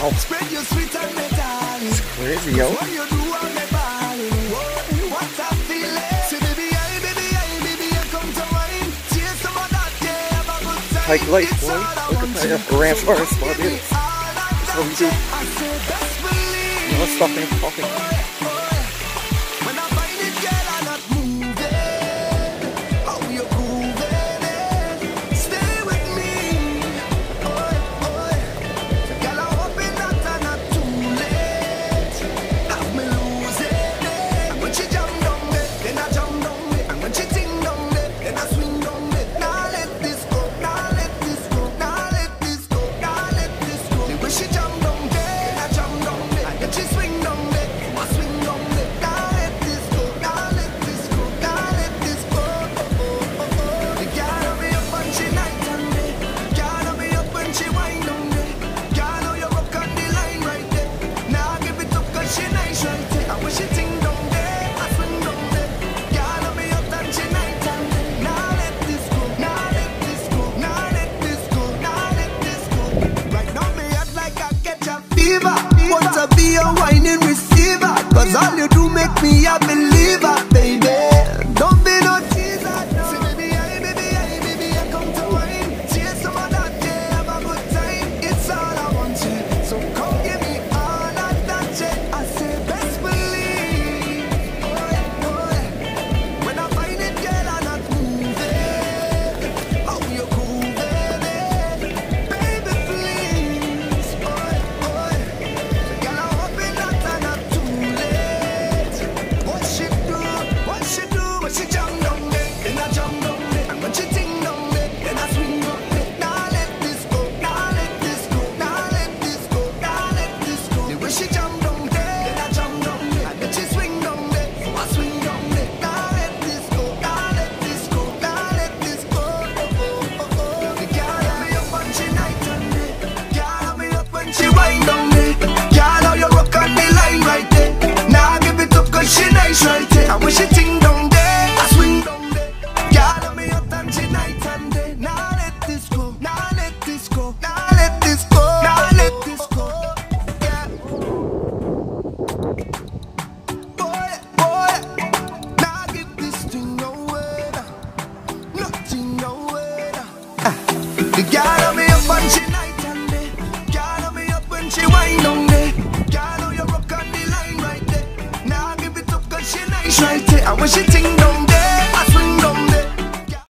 Wow. It's crazy, yo. Hike life, boy. Look at that ranch forest, Barbados. That's what we do. No stopping talking. Want to be a whining receiver, cause all you do make me a believer, baby. Don't be no teaser. Say baby, I come to wine. Chase some of that, yeah, have a good time. It's all I want, yeah. So come give me all of that, yeah. I say best believe, when I find it, girl, I'm not moving. Oh, you're cool, baby. Baby, please, she jump down there, then I jump down there. And when she ting down there, then I swing down there. Now let this go, now let this go, now let this go, now let this go. The way she jump down there, then I jump down there. And then she swing down there, so I swing down there. Now let this go, now let this go, now let this go. The girl have me up when she night and day. Girl have me up when she wind down there. Girl how you rock on the line right there. Now give it up cause she nice right there. And when she ting down there, the girl have me up and she night and day. Girl have me up when she wind down there. Girl how you rock on the line right there. Now give it up cause she nice right there. And when she ting down